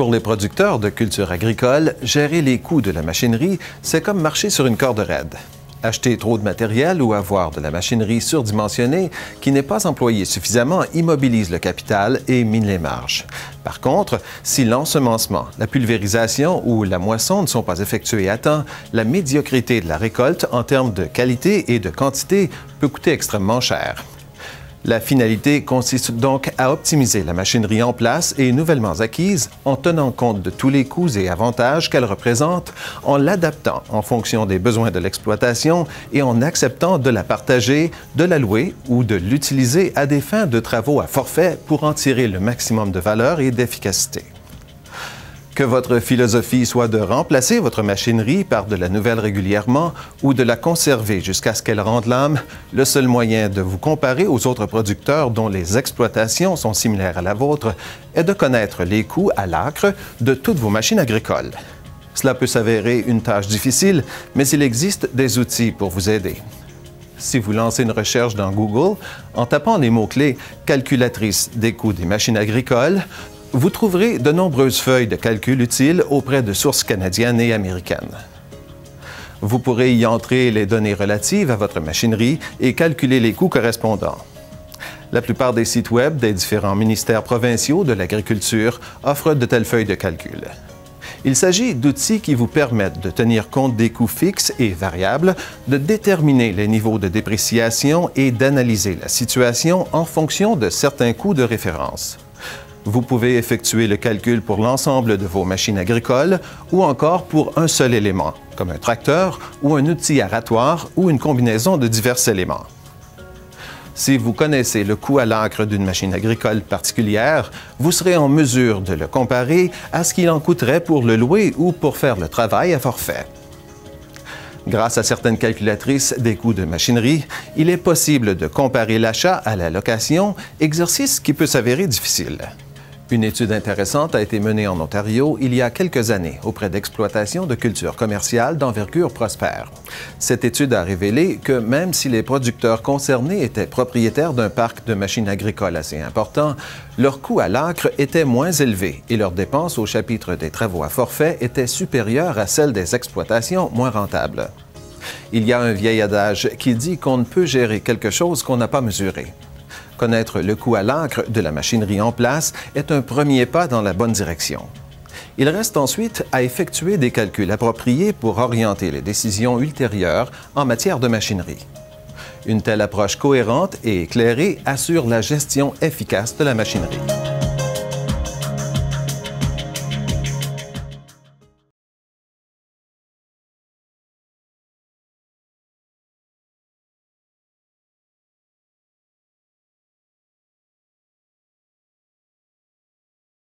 Pour les producteurs de cultures agricoles, gérer les coûts de la machinerie, c'est comme marcher sur une corde raide. Acheter trop de matériel ou avoir de la machinerie surdimensionnée qui n'est pas employée suffisamment immobilise le capital et mine les marges. Par contre, si l'ensemencement, la pulvérisation ou la moisson ne sont pas effectués à temps, la médiocrité de la récolte en termes de qualité et de quantité peut coûter extrêmement cher. La finalité consiste donc à optimiser la machinerie en place et nouvellement acquise en tenant compte de tous les coûts et avantages qu'elle représente, en l'adaptant en fonction des besoins de l'exploitation et en acceptant de la partager, de la louer ou de l'utiliser à des fins de travaux à forfait pour en tirer le maximum de valeur et d'efficacité. Que votre philosophie soit de remplacer votre machinerie par de la nouvelle régulièrement ou de la conserver jusqu'à ce qu'elle rende l'âme, le seul moyen de vous comparer aux autres producteurs dont les exploitations sont similaires à la vôtre est de connaître les coûts à l'acre de toutes vos machines agricoles. Cela peut s'avérer une tâche difficile, mais il existe des outils pour vous aider. Si vous lancez une recherche dans Google, en tapant les mots-clés « calculatrice des coûts des machines agricoles », vous trouverez de nombreuses feuilles de calcul utiles auprès de sources canadiennes et américaines. Vous pourrez y entrer les données relatives à votre machinerie et calculer les coûts correspondants. La plupart des sites Web des différents ministères provinciaux de l'agriculture offrent de telles feuilles de calcul. Il s'agit d'outils qui vous permettent de tenir compte des coûts fixes et variables, de déterminer les niveaux de dépréciation et d'analyser la situation en fonction de certains coûts de référence. Vous pouvez effectuer le calcul pour l'ensemble de vos machines agricoles ou encore pour un seul élément, comme un tracteur ou un outil aratoire ou une combinaison de divers éléments. Si vous connaissez le coût à l'acre d'une machine agricole particulière, vous serez en mesure de le comparer à ce qu'il en coûterait pour le louer ou pour faire le travail à forfait. Grâce à certaines calculatrices des coûts de machinerie, il est possible de comparer l'achat à la location, exercice qui peut s'avérer difficile. Une étude intéressante a été menée en Ontario il y a quelques années auprès d'exploitations de cultures commerciales d'envergure prospère. Cette étude a révélé que même si les producteurs concernés étaient propriétaires d'un parc de machines agricoles assez important, leurs coûts à l'acre étaient moins élevés et leurs dépenses au chapitre des travaux à forfait étaient supérieures à celles des exploitations moins rentables. Il y a un vieil adage qui dit qu'on ne peut gérer quelque chose qu'on n'a pas mesuré. Connaître le coût à l'acre de la machinerie en place est un premier pas dans la bonne direction. Il reste ensuite à effectuer des calculs appropriés pour orienter les décisions ultérieures en matière de machinerie. Une telle approche cohérente et éclairée assure la gestion efficace de la machinerie.